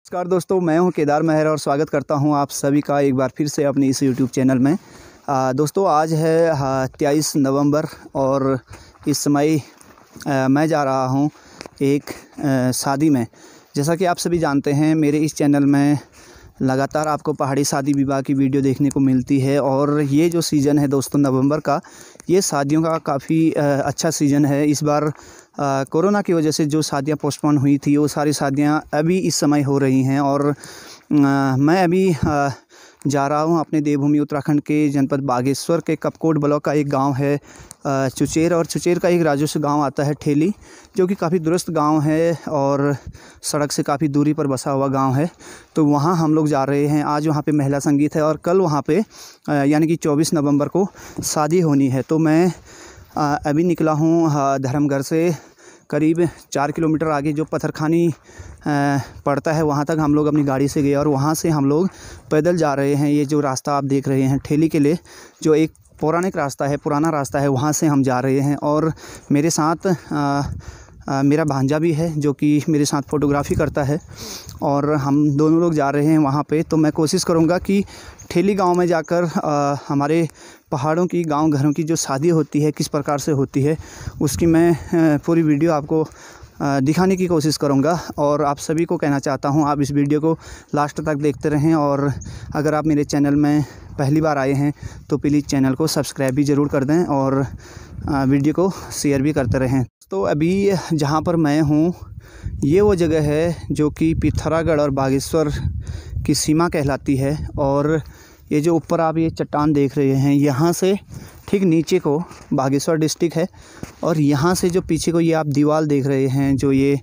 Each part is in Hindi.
नमस्कार दोस्तों, मैं हूं केदार मेहर और स्वागत करता हूं आप सभी का एक बार फिर से अपने इस यूट्यूब चैनल में। दोस्तों आज है 23 नवंबर और इस समय मैं जा रहा हूं एक शादी में। जैसा कि आप सभी जानते हैं, मेरे इस चैनल में लगातार आपको पहाड़ी शादी विवाह की वीडियो देखने को मिलती है और ये जो सीज़न है दोस्तों नवंबर का, ये शादियों का काफ़ी अच्छा सीज़न है। इस बार कोरोना की वजह से जो शादियां पोस्टपोन हुई थी वो सारी शादियां अभी इस समय हो रही हैं और मैं अभी जा रहा हूं अपने देवभूमि उत्तराखंड के जनपद बागेश्वर के कपकोट ब्लॉक का एक गांव है चुचेर, और चुचेर का एक राजस्व गांव आता है ठेली, जो कि काफ़ी दूरस्थ गांव है और सड़क से काफ़ी दूरी पर बसा हुआ गांव है। तो वहां हम लोग जा रहे हैं। आज वहां पे महिला संगीत है और कल वहां पे यानी कि 24 नवंबर को शादी होनी है। तो मैं अभी निकला हूँ धर्मघर से करीब 4 किलोमीटर आगे जो पत्थरखानी पड़ता है, वहाँ तक हम लोग अपनी गाड़ी से गए और वहाँ से हम लोग पैदल जा रहे हैं। ये जो रास्ता आप देख रहे हैं ठेली के लिए, जो एक पौराणिक रास्ता है, पुराना रास्ता है, वहाँ से हम जा रहे हैं। और मेरे साथ मेरा भांजा भी है जो कि मेरे साथ फ़ोटोग्राफ़ी करता है और हम दोनों लोग जा रहे हैं वहाँ पे। तो मैं कोशिश करूँगा कि ठेली गांव में जाकर हमारे पहाड़ों की गांव घरों की जो शादी होती है किस प्रकार से होती है उसकी मैं पूरी वीडियो आपको दिखाने की कोशिश करूंगा। और आप सभी को कहना चाहता हूं, आप इस वीडियो को लास्ट तक देखते रहें और अगर आप मेरे चैनल में पहली बार आए हैं तो प्लीज़ चैनल को सब्सक्राइब भी ज़रूर कर दें और वीडियो को शेयर भी करते रहें। तो अभी जहां पर मैं हूं ये वो जगह है जो कि पिथौरागढ़ और बागेश्वर की सीमा कहलाती है। और ये जो ऊपर आप ये चट्टान देख रहे हैं, यहाँ से ठीक नीचे को बागेश्वर डिस्ट्रिक्ट है और यहाँ से जो पीछे को ये आप दीवार देख रहे हैं, जो ये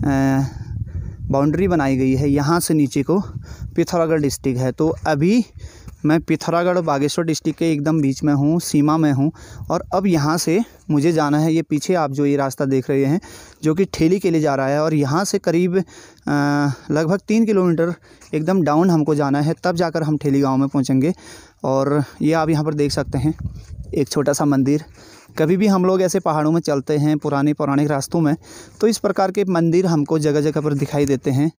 बाउंड्री बनाई गई है, यहाँ से नीचे को पिथौरागढ़ डिस्ट्रिक्ट है। तो अभी मैं पिथौरागढ़ और बागेश्वर डिस्ट्रिक्ट के एकदम बीच में हूँ, सीमा में हूँ। और अब यहाँ से मुझे जाना है, ये पीछे आप जो ये रास्ता देख रहे हैं जो कि ठेली के लिए जा रहा है, और यहाँ से करीब लगभग 3 किलोमीटर एकदम डाउन हमको जाना है, तब जाकर हम ठेली गांव में पहुँचेंगे। और ये आप यहाँ पर देख सकते हैं एक छोटा सा मंदिर। कभी भी हम लोग ऐसे पहाड़ों में चलते हैं पुराने पौराणिक रास्तों में, तो इस प्रकार के मंदिर हमको जगह जगह पर दिखाई देते हैं।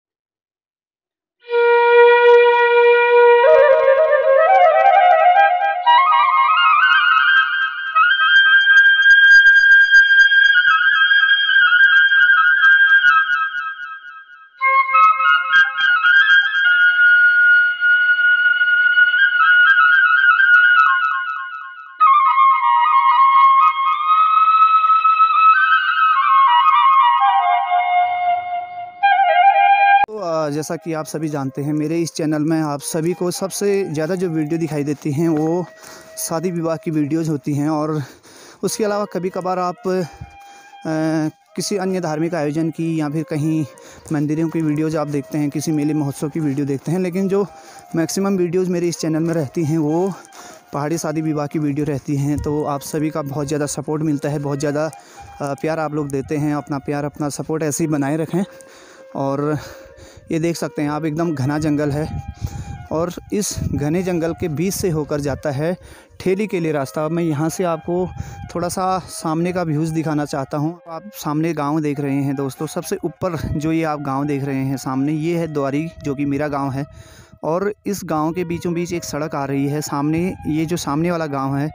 जैसा कि आप सभी जानते हैं, मेरे इस चैनल में आप सभी को सबसे ज़्यादा जो वीडियो दिखाई देती हैं वो शादी विवाह की वीडियोज़ होती हैं। और उसके अलावा कभी कभार आप किसी अन्य धार्मिक आयोजन की या फिर कहीं मंदिरों की वीडियोज़ आप देखते हैं, किसी मेले महोत्सव की वीडियो देखते हैं। लेकिन जो मैक्सिमम वीडियोज़ मेरे इस चैनल में रहती हैं वो पहाड़ी शादी विवाह की वीडियो रहती हैं। तो आप सभी का बहुत ज़्यादा सपोर्ट मिलता है, बहुत ज़्यादा प्यार आप लोग देते हैं। अपना प्यार, अपना सपोर्ट ऐसे ही बनाए रखें। और ये देख सकते हैं आप, एकदम घना जंगल है और इस घने जंगल के बीच से होकर जाता है ठेली के लिए रास्ता। मैं यहाँ से आपको थोड़ा सा सामने का व्यूज़ दिखाना चाहता हूँ। आप सामने गांव देख रहे हैं दोस्तों, सबसे ऊपर जो ये आप गांव देख रहे हैं सामने, ये है द्वारी, जो कि मेरा गांव है। और इस गांव के बीचों बीच एक सड़क आ रही है सामने। ये जो सामने वाला गांव है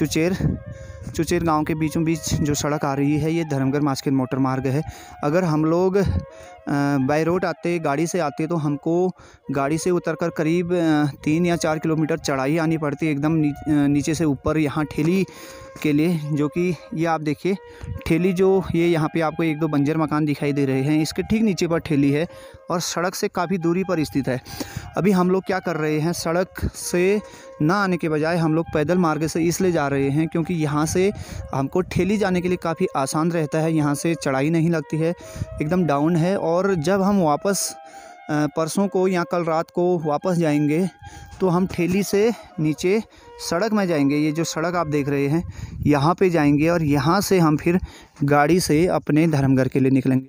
चुचेर गांव के बीचों बीच जो सड़क आ रही है, ये धर्मगढ़ माचकेल मोटर मार्ग है। अगर हम लोग बाय रोड आते, गाड़ी से आते, तो हमको गाड़ी से उतरकर करीब 3 या 4 किलोमीटर चढ़ाई आनी पड़ती है एकदम नीचे से ऊपर यहाँ ठेली के लिए। जो कि ये आप देखिए ठेली, जो ये यहाँ पे आपको 1-2 बंजर मकान दिखाई दे रहे हैं, इसके ठीक नीचे पर ठेली है और सड़क से काफ़ी दूरी पर स्थित है। अभी हम लोग क्या कर रहे हैं, सड़क से ना आने के बजाय हम लोग पैदल मार्ग से इसलिए जा रहे हैं क्योंकि यहाँ से हमको ठेली जाने के लिए काफ़ी आसान रहता है। यहाँ से चढ़ाई नहीं लगती है, एकदम डाउन है। और जब हम वापस परसों को या कल रात को वापस जाएंगे तो हम ठेली से नीचे सड़क में जाएंगे। ये जो सड़क आप देख रहे हैं यहाँ पे जाएंगे और यहाँ से हम फिर गाड़ी से अपने धर्मघर के लिए निकलेंगे।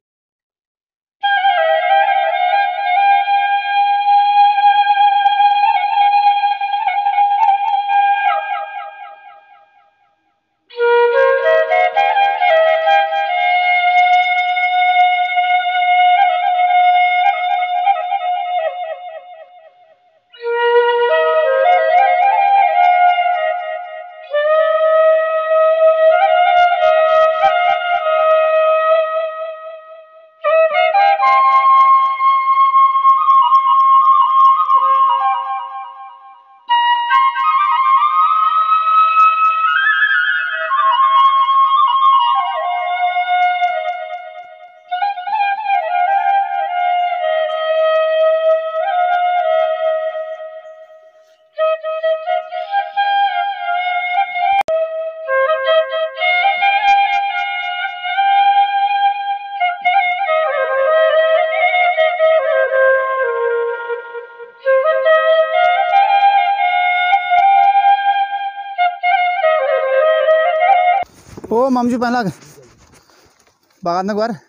ममजू पहला बागात न बार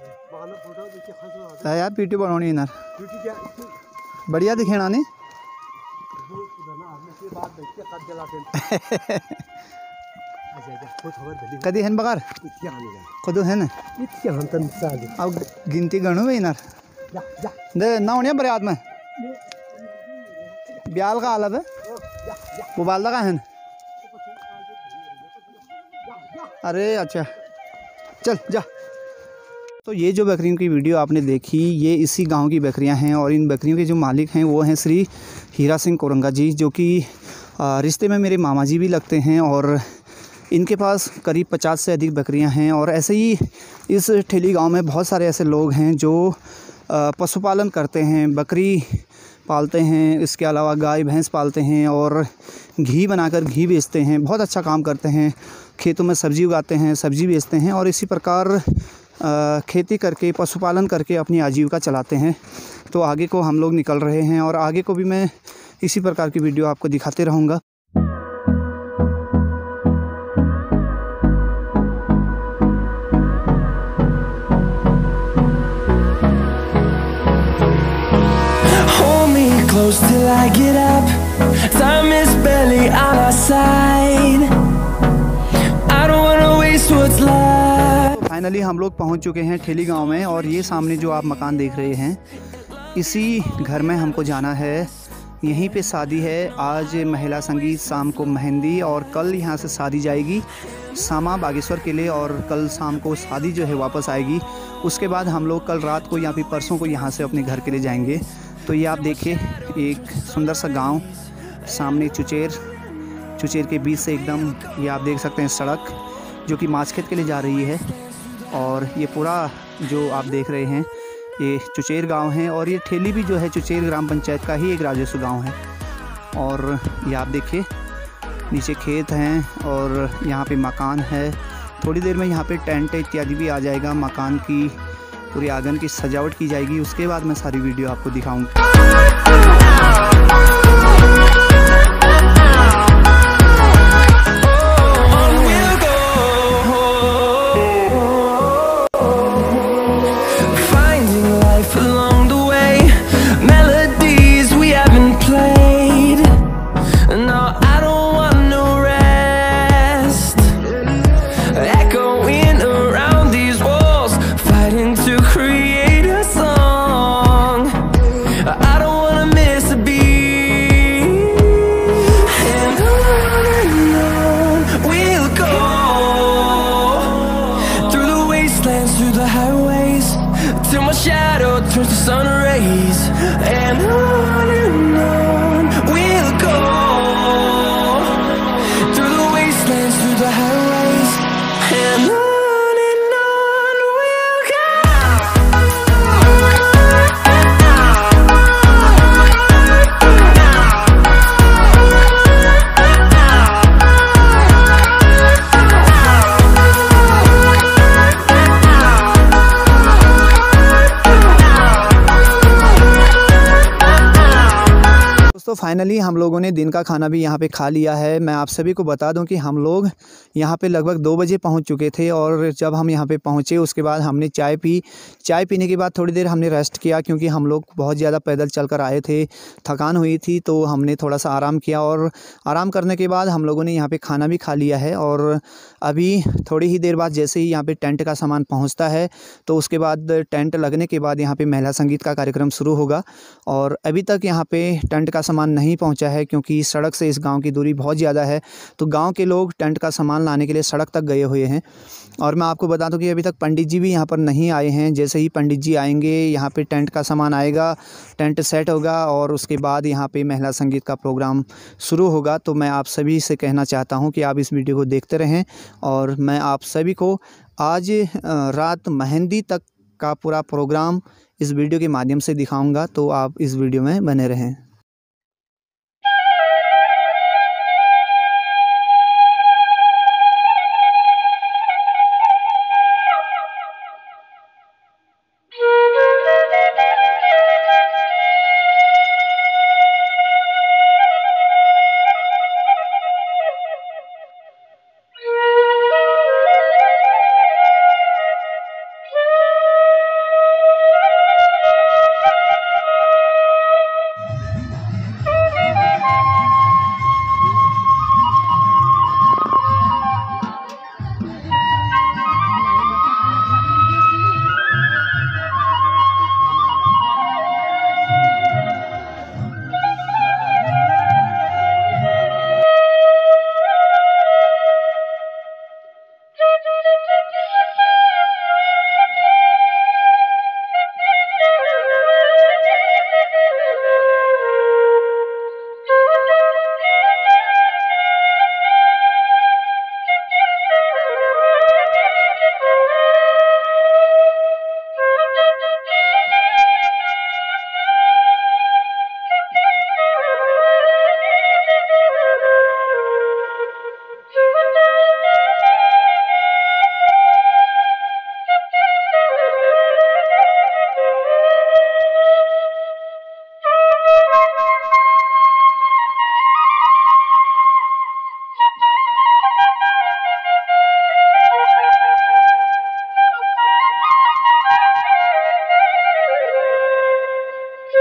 यार पीटी बनानी ना बढ़िया दिखेना नहीं कदी है बगार खुद है ना अब गिनती गणु है ना दे ना होने बड़े आदमी ब्याल का आलत है वो बालदा का है ना अरे अच्छा चल जा। तो ये जो बकरियों की वीडियो आपने देखी ये इसी गांव की बकरियां हैं और इन बकरियों के जो मालिक हैं वो हैं श्री हीरा सिंह कोरंगा जी, जो कि रिश्ते में मेरे मामा जी भी लगते हैं और इनके पास करीब 50 से अधिक बकरियां हैं। और ऐसे ही इस ठेली गांव में बहुत सारे ऐसे लोग हैं जो पशुपालन करते हैं, बकरी पालते हैं, इसके अलावा गाय भैंस पालते हैं और घी बनाकर घी बेचते हैं। बहुत अच्छा काम करते हैं, खेतों में सब्ज़ी उगाते हैं, सब्ज़ी बेचते हैं और इसी प्रकार खेती करके पशुपालन करके अपनी आजीविका चलाते हैं। तो आगे को हम लोग निकल रहे हैं और आगे को भी मैं इसी प्रकार की वीडियो आपको दिखाते रहूँगा। Close till I get up, time is barely on our side. I don't wanna waste what's left. Finally हम लोग पहुंच चुके हैं ठेली गांव में और ये सामने जो आप मकान देख रहे हैं इसी घर में हमको जाना है। यहीं पे शादी है, आज महिला संगीत, शाम को मेहंदी और कल यहाँ से शादी जाएगी सामा बागेश्वर के लिए और कल शाम को शादी जो है वापस आएगी। उसके बाद हम लोग कल रात को या फिर परसों को यहाँ से अपने घर के लिए जाएंगे। तो ये आप देखिए एक सुंदर सा गांव, सामने चुचेर के बीच से एकदम ये आप देख सकते हैं सड़क जो कि माछखेत के लिए जा रही है। और ये पूरा जो आप देख रहे हैं ये चुचेर गांव है और ये ठेली भी जो है चुचेर ग्राम पंचायत का ही एक राजस्व गांव है। और ये आप देखिए नीचे खेत हैं और यहाँ पे मकान है। थोड़ी देर में यहाँ पे टेंट इत्यादि भी आ जाएगा, मकान की पूरी आंगन की सजावट की जाएगी। उसके बाद मैं सारी वीडियो आपको दिखाऊंगा। Till my shadow turns to sun rays, and on we'll go through the wastelands, through the highways, and on we'll go. तो फाइनली हम लोगों ने दिन का खाना भी यहाँ पे खा लिया है। मैं आप सभी को बता दूं कि हम लोग यहाँ पे लगभग 2 बजे पहुँच चुके थे और जब हम यहाँ पे पहुँचे उसके बाद हमने चाय पी। चाय पीने के बाद थोड़ी देर हमने रेस्ट किया क्योंकि हम लोग बहुत ज़्यादा पैदल चल कर आए थे, थकान हुई थी, तो हमने थोड़ा सा आराम किया और आराम करने के बाद हम लोगों ने यहाँ पर खाना भी खा लिया है। और अभी थोड़ी ही देर बाद जैसे ही यहाँ पर टेंट का सामान पहुँचता है तो उसके बाद टेंट लगने के बाद यहाँ पर महिला संगीत का कार्यक्रम शुरू होगा। और अभी तक यहाँ पर टेंट का सामान नहीं पहुंचा है क्योंकि सड़क से इस गांव की दूरी बहुत ज़्यादा है, तो गांव के लोग टेंट का सामान लाने के लिए सड़क तक गए हुए हैं। और मैं आपको बता दूं कि अभी तक पंडित जी भी यहां पर नहीं आए हैं। जैसे ही पंडित जी आएंगे यहां पे टेंट का सामान आएगा, टेंट सेट होगा और उसके बाद यहां पे महिला संगीत का प्रोग्राम शुरू होगा। तो मैं आप सभी से कहना चाहता हूं कि आप इस वीडियो को देखते रहें और मैं आप सभी को आज रात मेहंदी तक का पूरा प्रोग्राम इस वीडियो के माध्यम से दिखाऊँगा, तो आप इस वीडियो में बने रहें।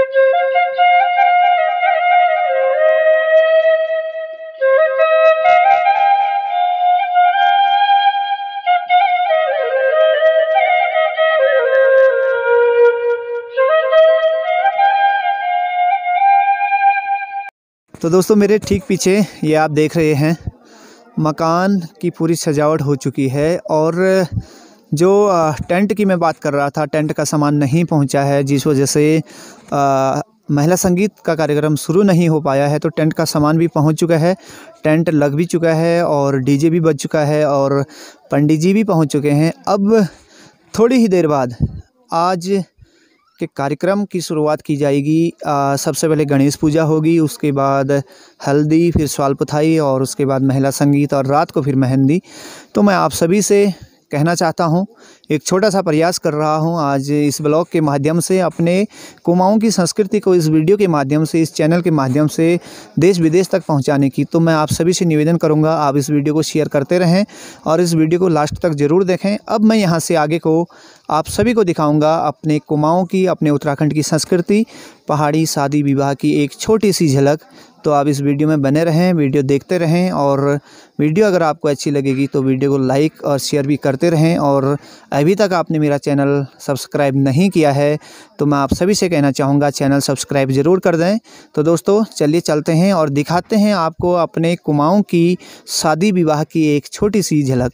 तो दोस्तों मेरे ठीक पीछे ये आप देख रहे हैं मकान की पूरी सजावट हो चुकी है और जो टेंट की मैं बात कर रहा था, टेंट का सामान नहीं पहुंचा है, जिस वजह से महिला संगीत का कार्यक्रम शुरू नहीं हो पाया है। तो टेंट का सामान भी पहुंच चुका है, टेंट लग भी चुका है और डीजे भी बज चुका है और पंडित जी भी पहुंच चुके हैं। अब थोड़ी ही देर बाद आज के कार्यक्रम की शुरुआत की जाएगी। सबसे पहले गणेश पूजा होगी, उसके बाद हल्दी, फिर स्वालपुथाई और उसके बाद महिला संगीत और रात को फिर मेहंदी। तो मैं आप सभी से कहना चाहता हूं, एक छोटा सा प्रयास कर रहा हूं आज इस ब्लॉग के माध्यम से अपने कुमाऊं की संस्कृति को इस वीडियो के माध्यम से, इस चैनल के माध्यम से देश विदेश तक पहुंचाने की। तो मैं आप सभी से निवेदन करूंगा, आप इस वीडियो को शेयर करते रहें और इस वीडियो को लास्ट तक ज़रूर देखें। अब मैं यहां से आगे को आप सभी को दिखाऊंगा अपने कुमाऊं की, अपने उत्तराखंड की संस्कृति, पहाड़ी शादी विवाह की एक छोटी सी झलक। तो आप इस वीडियो में बने रहें, वीडियो देखते रहें और वीडियो अगर आपको अच्छी लगेगी तो वीडियो को लाइक और शेयर भी करते रहें। और अभी तक आपने मेरा चैनल सब्सक्राइब नहीं किया है तो मैं आप सभी से कहना चाहूँगा चैनल सब्सक्राइब ज़रूर कर दें। तो दोस्तों चलिए चलते हैं और दिखाते हैं आपको अपने कुमाऊं की शादी विवाह की एक छोटी सी झलक।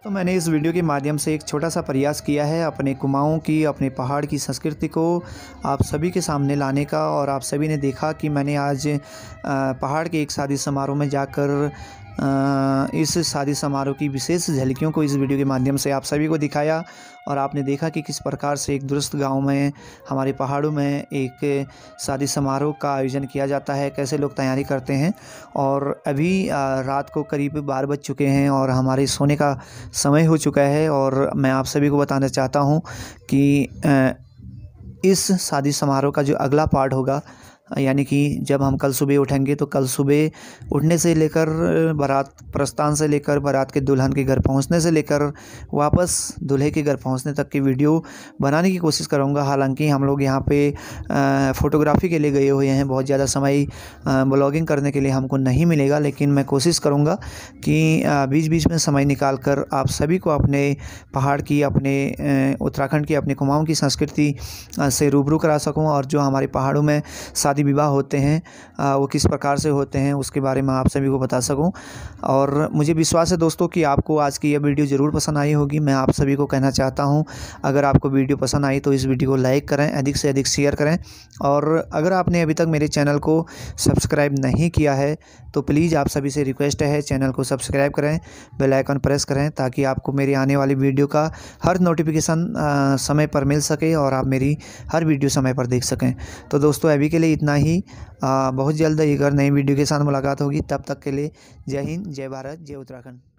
तो मैंने इस वीडियो के माध्यम से एक छोटा सा प्रयास किया है अपने कुमाऊं की, अपने पहाड़ की संस्कृति को आप सभी के सामने लाने का। और आप सभी ने देखा कि मैंने आज पहाड़ के एक शादी समारोह में जाकर इस शादी समारोह की विशेष झलकियों को इस वीडियो के माध्यम से आप सभी को दिखाया। और आपने देखा कि किस प्रकार से एक दुरुस्त गांव में, हमारे पहाड़ों में एक शादी समारोह का आयोजन किया जाता है, कैसे लोग तैयारी करते हैं। और अभी रात को करीब 12 बज चुके हैं और हमारे सोने का समय हो चुका है। और मैं आप सभी को बताना चाहता हूं कि इस शादी समारोह का जो अगला पार्ट होगा, यानी कि जब हम कल सुबह उठेंगे, तो कल सुबह उठने से लेकर बारात प्रस्थान से लेकर बारात के दुल्हन के घर पहुंचने से लेकर वापस दूल्हे के घर पहुंचने तक की वीडियो बनाने की कोशिश करूंगा। हालांकि हम लोग यहां पे फ़ोटोग्राफी के लिए गए हुए हैं, बहुत ज़्यादा समय ब्लॉगिंग करने के लिए हमको नहीं मिलेगा, लेकिन मैं कोशिश करूँगा कि बीच बीच में समय निकाल कर आप सभी को अपने पहाड़ की, अपने उत्तराखंड की, अपने कुमाऊं की संस्कृति से रूबरू करा सकूँ। और जो हमारे पहाड़ों में शादी विवाह होते हैं वो किस प्रकार से होते हैं उसके बारे में आप सभी को बता सकूं। और मुझे विश्वास है दोस्तों कि आपको आज की यह वीडियो ज़रूर पसंद आई होगी। मैं आप सभी को कहना चाहता हूं, अगर आपको वीडियो पसंद आई तो इस वीडियो को लाइक करें, अधिक से अधिक शेयर करें। और अगर आपने अभी तक मेरे चैनल को सब्सक्राइब नहीं किया है तो प्लीज़ आप सभी से रिक्वेस्ट है, चैनल को सब्सक्राइब करें, बेल आइकन प्रेस करें, ताकि आपको मेरी आने वाली वीडियो का हर नोटिफिकेशन समय पर मिल सके और आप मेरी हर वीडियो समय पर देख सकें। तो दोस्तों अभी के लिए इतना ही। बहुत जल्द एक और नई वीडियो के साथ मुलाकात होगी। तब तक के लिए जय हिंद, जय भारत, जय उत्तराखंड।